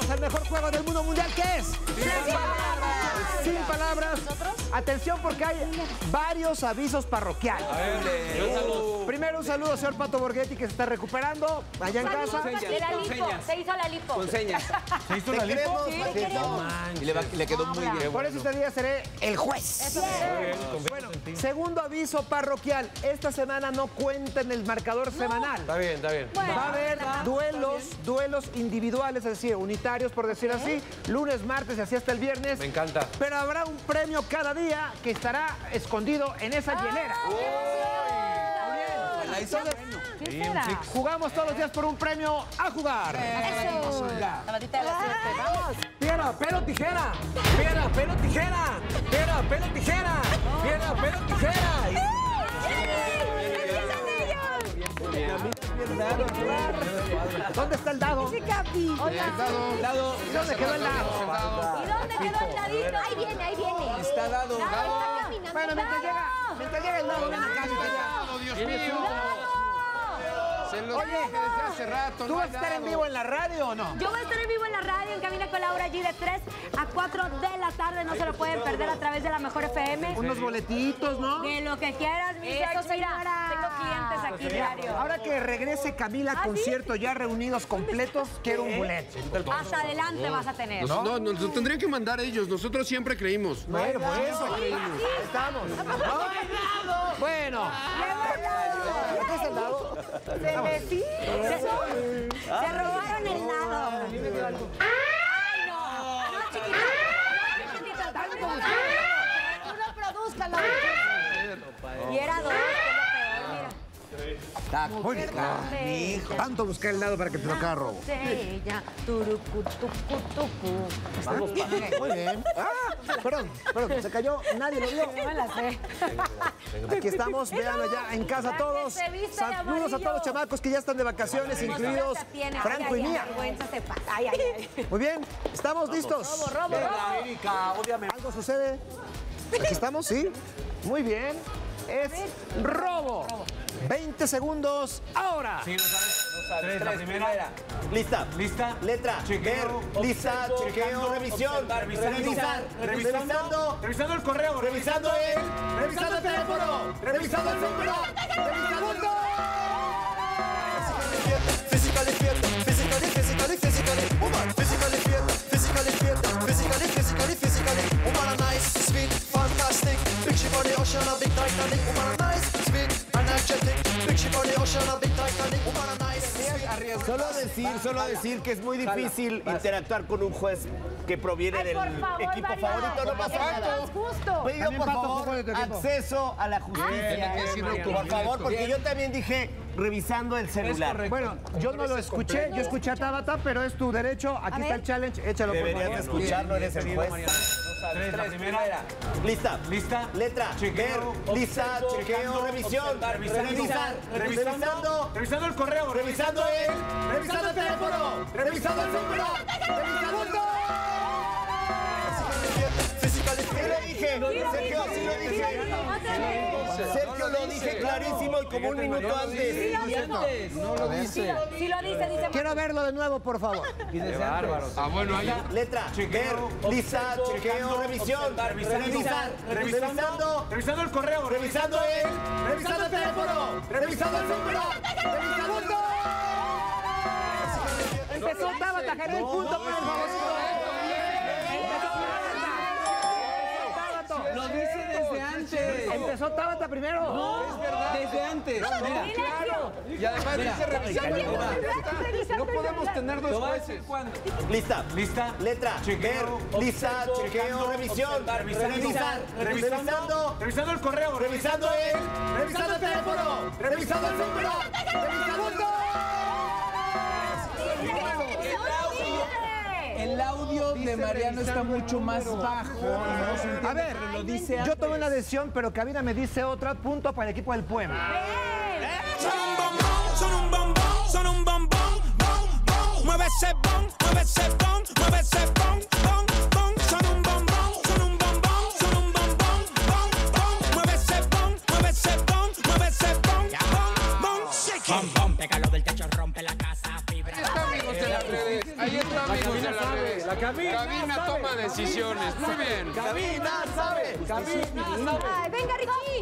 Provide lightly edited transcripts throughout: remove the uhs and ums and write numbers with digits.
Bienvenidos al mejor juego del mundo mundial, ¿qué es? Sin palabras. Atención porque hay varios avisos parroquiales. Primero un saludo al señor Pato Borghetti que se está recuperando allá en casa. De la lipo, se hizo la lipo. Con señas. ¿Se hizo la lipo? Sí, le queremos. Y le quedó muy bien. Por eso este día seré el juez. Bueno, segundo aviso parroquial. Esta semana no cuenta en el marcador semanal. Está bien, está bien. Bueno, Va a haber duelos individuales, es decir, unitarios, por decir así, lunes, martes y así hasta el viernes. Me encanta. Pero habrá un premio cada día que estará escondido en esa hielera. Entonces, ¿Qué será? jugamos todos los días por un premio a jugar. Eso. La batita de la 7. Vamos. Piedra, pelo, tijera. Piedra, pelo, tijera. Piedra, pelo, tijera. Piedra, pelo, tijera. ¿Dónde está el dado? Dado. ¿Dónde quedó el dado? ¿Y dónde quedó el dadito? Ahí viene, ahí viene. Está dado. Está caminando. Bueno, mientras llega el dado, ven acá, Dios mío. Se los dije desde hace rato. ¿Tú vas a estar en vivo en la radio o no? Yo voy a estar en vivo en la radio, en Cabina con Laura G de 3 a 4 de la tarde. No se lo pueden perder a través de la Mejor FM. Unos boletitos, ¿no? De lo que quieras, mi Eso, sex, mira, señora. tengo clientes aquí diario. Ahora que regrese Camila al concierto ya reunidos completos, quiero un boleto. Hasta adelante vas a tener. No, nos tendrían que mandar ellos. Nosotros siempre creímos. Bueno, por eso estamos. Bueno. ¿Qué es el dado? Se robaron el dado. ¡Ay, no! ¡No, chiquita! ¡No, chiquita! ¡Tú no produzcas la Y era dos, que es lo peor, mira. Tanto buscar el dado para que te lo agarre robo. Ella, turucu, tucu, tucu. Vamos, muy bien. Perdón, se cayó, nadie lo vio. Yo me la sé. Aquí estamos, véanlo ya en casa todos. Se viste de Saludos a amarillo. todos los chamacos que ya están de vacaciones, incluidos Franco y Mía. Vergüenza se pasa. Ay, ay, ay. Muy bien, estamos listos. Robo. ¿Algo sucede? Aquí estamos, ¿sí? Muy bien. Es robo. 20 segundos, ahora. Sí, no sabes. La primera. Lista. Lista. Letra. Chequeo. Ver. Lista. Chequeo. Revisión. Revisar. Revisando. Revisando el correo. Revisando el teléfono. Revisando el celular. Revisando. Physically fit, physically, woman. Physically fit, woman. Nice, sweet, fantastic. Big ship on the ocean, a big Titanic. Woman nice, sweet, energetic. Big ship on the ocean, a big Titanic. Woman nice, sweet. Solo decir que es muy difícil interactuar con un juez que proviene del por favor, equipo María. favorito. No pasa Eso nada. es justo. Pido, También por Pato favor, jugó de tu equipo. acceso a la justicia. Tiene que decirlo Por completo. favor, porque yo también dije revisando el celular. Bueno, yo no lo escuché, yo escuché a Tabata, pero es tu derecho. Aquí está el challenge, échalo por Deberías de favor. escucharlo, eres el juez. La primera. Lista. Lista. Letra. Chequeo. Ver. Lista. Chequeo. Revisión. Revisar. Revisando. Revisando el correo. Revisando el teléfono. Revisando el celular. Revisando. ¿Qué le dije? Sergio, sí lo dije. Sergio lo dije clarísimo y como un minuto antes. No lo dice. Sí lo dice. Quiero verlo de nuevo, por favor. Bueno, ahí. Letra. Ver. Lista. Chequeo. Revisión. Revisar. Revisando. Revisando el correo. Revisando el teléfono. Revisando el celular. Revisando. Empezó Tabata, ganó el punto por el favorito. Lo dice desde antes. Empezó Tabata primero. No, es verdad. Desde antes. Mira. Silencio. Y además dice revisando el correo. No podemos tener dos Lo va a jueces. decir cuándo. Lista. Lista. Letra. Chequeo. Ver. Lista. Chequeo. Revisión. Revisar. Revisando. Revisando el correo. Revisando el teléfono. Revisando el celular. Revisando. El audio de Mariano está mucho más bajo. Y no se entiende, A ver, pero lo dice yo antes. tomé una decisión, pero Cabina me dice otra. Punto para el equipo del Puebla. Son un bombón, bom, bom. Mueve ese bom, mueve ese bom, mueve ese bom, bom. Son un bombón, bom. Mueve ese bom, mueve ese bom, mueve ese bom, bom. Bom, bom, pégalo del techo, rompe la casa, vibra. Ahí está, amigos de las redes. Ahí está, amigos de la red. La cabina Cabina toma decisiones. Muy bien. Cabina sabe. Cabina sabe. Ay, venga, Richie.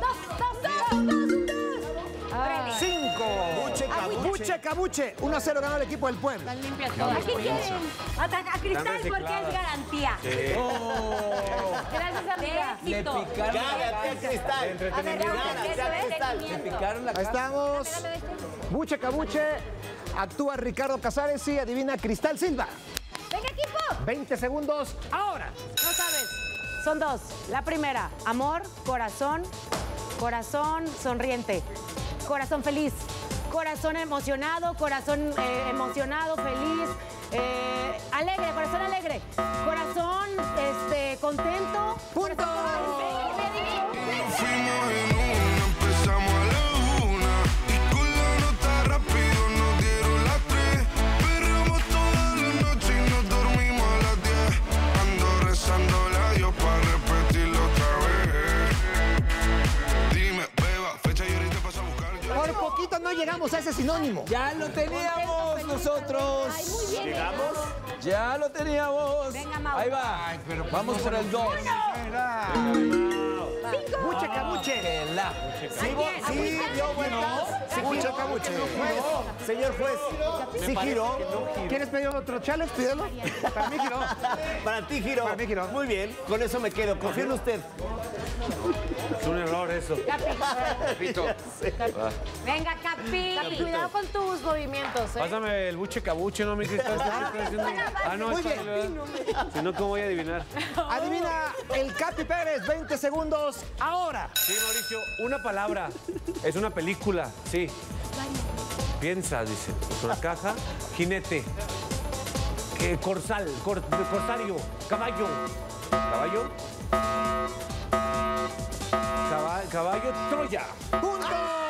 Dos. 5. Buche Cabuche. 1-0 ganó el equipo del pueblo. ¿A quién quieren? A Cristal porque es garantía. Gracias, amiga. Le picaron Le picaron la Ahí estamos. Buche Cabuche. Actúa Ricardo Casares y adivina Cristal Silva. Venga, equipo. 20 segundos. Ahora. No sabes. Son dos. La primera, amor, corazón, corazón sonriente, corazón feliz, corazón emocionado, feliz, alegre, corazón alegre, corazón contento. ¡Punto! Fuimos en una, empezamos a la 1 y con la nota rápido nos dieron las 3. Perramos toda la noche y nos dormimos a las 10. Ando rezándole a Dios para repetirlo otra vez. Dime, beba, fecha y ahorita paso a buscar yo. Por poquito no llegamos a ese sinónimo. Ya lo teníamos nosotros. Ay, muy bien. ¿Llegamos? Ya lo teníamos. Venga, Mau. Ahí va. Vamos por el 2. Buche Cabuche. Sí, dio vueltas. Sí, Buche Cabuche. Señor juez, sí giró. ¿Quieres pedir otro challenge? Pídelo. Para mí giró. Para ti giró. Para mí giró. Muy bien, con eso me quedo. Confío en usted. Es un error eso. Pito. Venga, Capi. Cuidado con tus movimientos, Pásame el buche cabuche, ¿no, mi Cristal? Ah, no, Muy está bien. ¿verdad? Si no, ¿cómo voy a adivinar? Adivina el Capi Pérez. 20 segundos. Ahora. Sí, Mauricio, una palabra. Es una película, sí. Piensa, dice. Es una caja. Jinete. Corsario. Caballo. ¿Caballo? Caballo Troya. ¡Punto!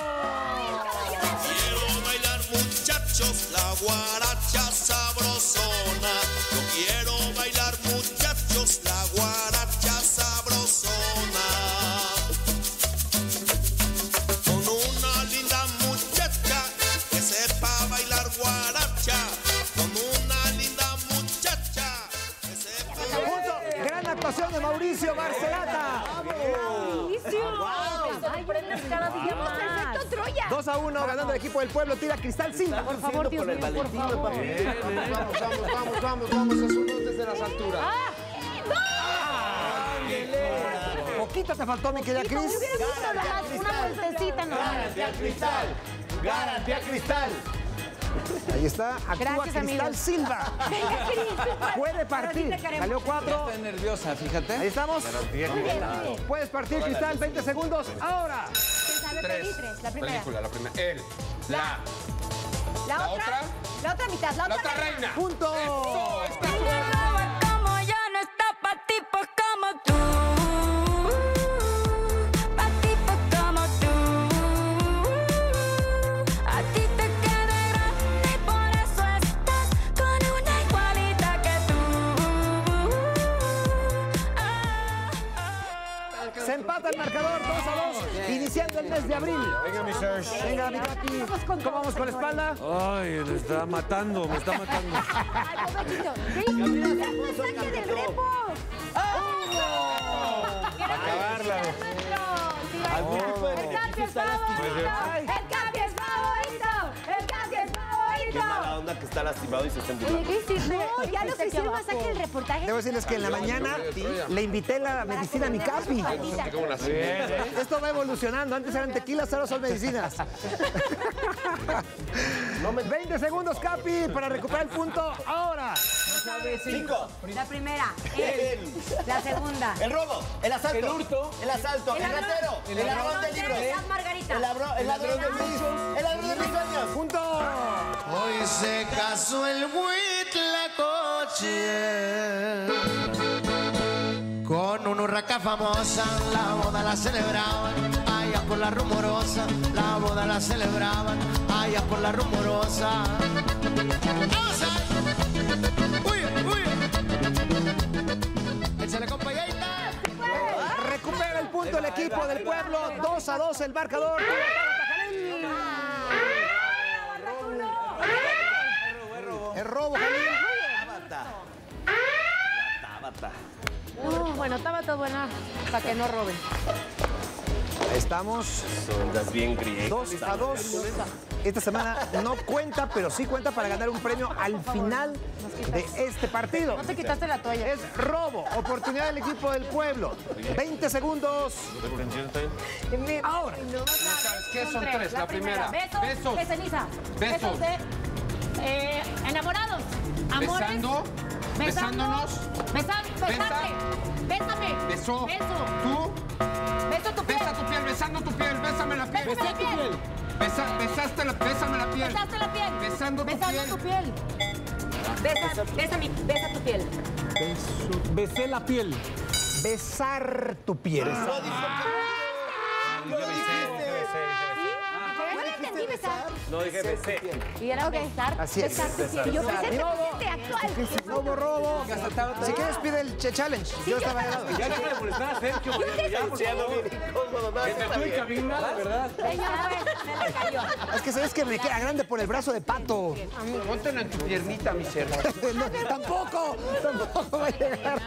Quiero bailar, muchachos, la guaracha sabrosona. Yo quiero bailar, muchachos, la guaracha sabrosona. Con una linda muchacha que sepa bailar guaracha. Con una linda muchacha que sepa Punto. Gran actuación de Mauricio Barcelata. Sorprendes cada día más. Perfecto, Troya. 2-1 ganando el equipo del pueblo. Tira Cristal Silva. Por favor, Dios mío, por favor. Vamos, asuntos desde las alturas. Poquito te faltó, mi querida Cris. Me hubiera visto nomás una vueltecita, ¿no? Garantía Cristal. Garantía Cristal. Ahí está. Actúa Gracias, Cristal amigos. Silva. Venga, Cris. Puede partir. Salió 4. Está nerviosa, fíjate. Ahí estamos. Muy bien, muy bien. Puedes partir, Cristal. 20 segundos. Ahora. Tres. La primera. Película, la primera. Él. La. La otra. La otra mitad. La otra reina. Punto. Como ya no está pa' tipos como tú, pa' tipos como tú. A ti te queda grande y por eso estás con una igualita que tú. Se empata el marcador 2-2. Iniciando el mes de abril. Venga, mi Serge. Venga, mi Capi. ¿Cómo vamos con la espalda? Ay, me está matando. Ay, pobrecito. ¡El saque del repo! acabarla. ¡El Capi es favorito! ¡El Capi es favorito! ¡El Capi es Qué mala favorito! onda que está lastimado y se está burlando. ¿Qué hiciste? No, ya lo ofrecieron masaje el reportaje. Debo decirles que en la mañana le invité la medicina a mi Capi. Como una Esto va evolucionando. Antes eran tequilas, ahora son medicinas. 20 segundos, Capi, para recuperar el punto. Ahora. 5. La primera, él. La segunda. El robo, el asalto. El hurto. El asalto, el ratero, el ladrón de libros. Las margaritas. El ladrón de mis sueños. El ladrón de mis sueños. Punto. Hoy se casó el Huitlacoche con una urraca famosa. La boda la celebraban allá por la rumorosa. La boda la celebraban allá por la rumorosa. ¡Vamos ahí! ¡Uy, uy! ¡Échale, compañerita! Recupera el punto el equipo del pueblo. 2-2 el marcador. El robo, Jalil. bueno, estaba todo buena para que no roben. Estamos Son bien griegas. 2-2. Esta semana no cuenta, pero sí cuenta para ganar un premio al final de este partido. No te quitaste la toalla. Es robo, oportunidad del equipo del pueblo. 20 segundos. Ahora. ¿Sabes qué? Son tres. La primera. Besos de ceniza. Besos. de enamorados. Amores. Besando. Besándonos. Bésame. Bésame. Besó. Beso. Tú. Beso tu piel. Besa tu piel. Besando tu piel. Bésame la piel. Bésame la piel. Bésame la piel. Besaste la piel. Besando tu piel. tu piel. Besa tu piel. Besé la piel. Besar tu piel. Yo le entendí besar. No, dije besé. Y era besar. Así es. Besar tu piel. Yo pensé que actual. Robo. Si quieres, pide el challenge. Yo estaba de lado. Ya no me molestar a Sergio, Mariano, ya, por favor. Entre tú y cabina, la verdad. Señor juez, se le cayó. Es que sabes que me queda grande por el brazo de pato. Póntela en tu piernita, mi cerdo. No, tampoco va a llegar.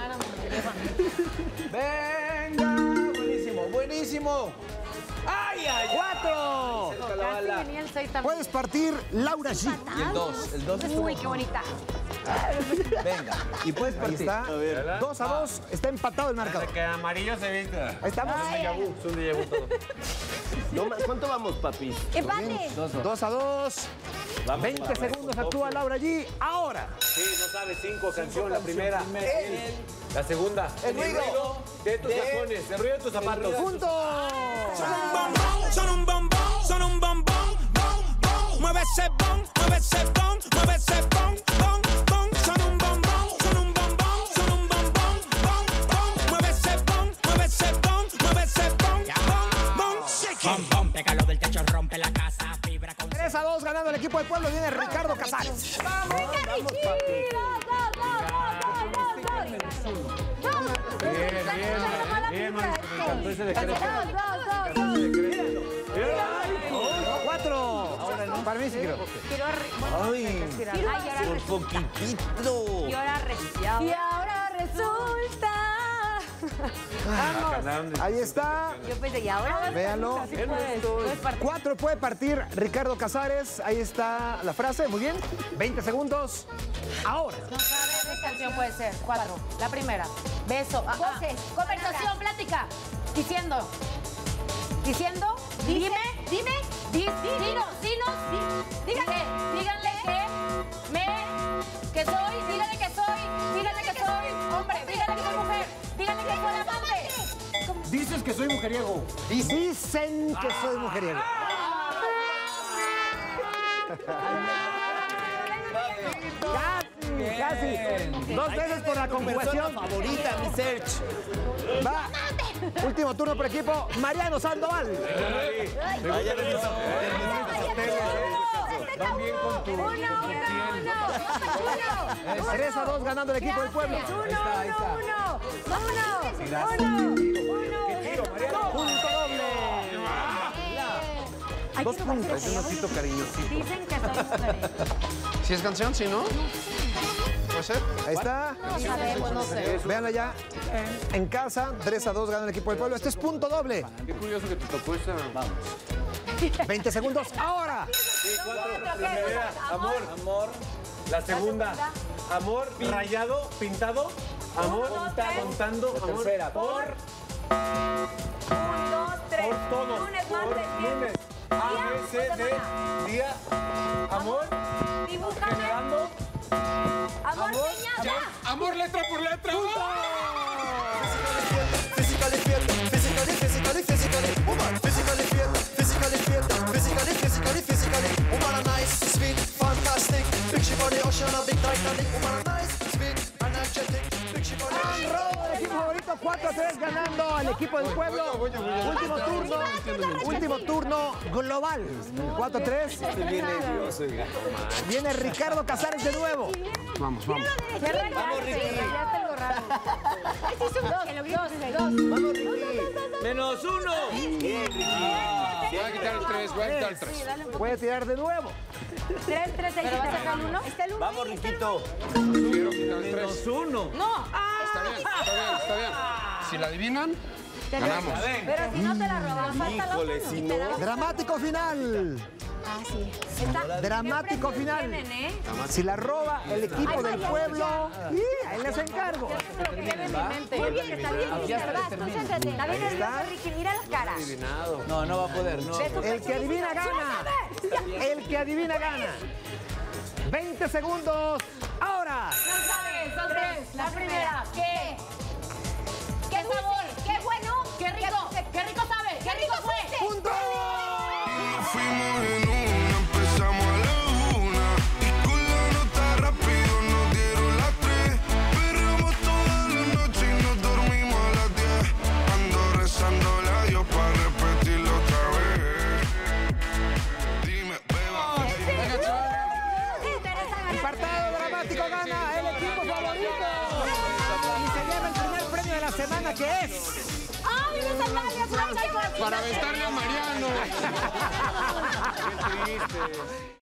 Venga, buenísimo, buenísimo. ¡Ay, ay! 4. Casi venía el 6 también. Puedes partir Laura G. Y el 2, Uy, qué bonita. Venga, y puedes Ahí partir. está. 2-2. Está empatado el marcador. Que amarillo se viste. Ahí estamos. Es un déjà vu todo. ¿Cuánto vamos, papi? Empate. 2-2. 20 segundos actúa Laura G. Ahora. Sí, no sabes, 5 canción, la primera. La segunda. El ruido de tus tacones, el ruido de tus zapatos. ¡Punto! Son un bombón, son un bombón, bom, bom. Mueve ese bom, mueve ese bom, mueve ese bom, bom, bom. Son un bombón, son un bombón, son un bombón, bom, bom. Mueve ese bom, mueve ese bom, mueve ese bom, bom, bom. Bom, bom, pégalo del techo, rompe la casa, vibra con... 3-2 ganando el equipo del pueblo. Viene Ricardo Casares. Bien, me encantó ese decreto. 4. Para mí sí creo. Por poquitito. Y ahora resulta. Vamos. Ahí está. Yo pensé, y ahora. Véanlo. Así puedes partir. 4 puede partir Ricardo Casares. Ahí está la frase. Muy bien. 20 segundos. Ahora. No sabes qué canción puede ser. 4. La primera. Beso. Voces. Conversación, plática. Diciendo. Dime. Dinos. Díganle que soy. Díganle que soy hombre. Díganle que soy mujer. Díganle que soy amante. Dices que soy mujeriego. Dicen que soy mujeriego. Casi. 2 veces por la conjugación. Favorita, mi Serge. Va. Último turno por equipo. Mariano Sandoval. Vaya, 3-2 ganando el equipo del pueblo. Punto doble. 2 puntos. Es un osito cariñosito. Dicen que soy mujer. ¿Si es canción? ¿Sí, no? ¿Puede ser? Ahí está. No sé. Véanla ya. En casa, 3-2 gana el equipo del pueblo. Este es punto doble. Qué curioso que te tocó esa. 20 segundos. Ahora. Sí, 4. Primera, amor. La segunda, amor, rayado, pintado. Amor, contando, amor. Tercera. Por 1, 2, 3. por todo. Lunes, Por martes, lunes. A, B, C, D, día, amor, Dibújame. generando. Amor, señal. Amor, letra por letra. Physically, woman. Physically fit. Woman a nice, sweet, fantastic. Picture body, ocean, a big Titanic. Woman a nice, sweet, energetic. Picture body. Robo del equipo favorito, 4-3 ganando al equipo del pueblo. Último turno global. 4-3. Bien nervioso, oiga. Viene Ricardo Casares de nuevo. Vamos. Vamos, Ricky. Ya tengo raro. Vamos, Ricky. Menos 1. Voy a quitar el 3, voy a quitar el 3. Puede tirar de nuevo. 3, 3, 6, 7, 1. ¿Está el 1? Vamos, Riquito. Quiero quitar el 3. Menos 1. No. Está bien. Si la adivinan, ganamos. Pero si no te la robas, falta la otra. si no. Dramático final. Ah, sí. Dramático final. Si la roba el equipo del pueblo, y ahí les encargo. Muy bien, está bien. Vas, concéntrate. Está bien nervioso, Ricky. Mira la cara. No va a poder, no. El que adivina gana. El que adivina gana. 20 segundos. Ahora. No sabes, son tres. La primera. ¿Qué? ¿Qué sabor? ¿Qué bueno? ¿Qué rico? ¿Qué rico sabe? ¿Qué rico fue? ¡Punto! Nos fuimos en una, empezamos a la 1 y con la nota rápido nos dieron las 3. Perramos toda la noche y nos dormimos a las 10. Ando rezándole a Dios para repetirlo otra vez. Dime, beba. Apartado dramático gana el equipo favorito. Y se lleva el primer premio de la semana, que es... ¡Ay, me salvaría! Para aventarle a Mariano. Qué triste.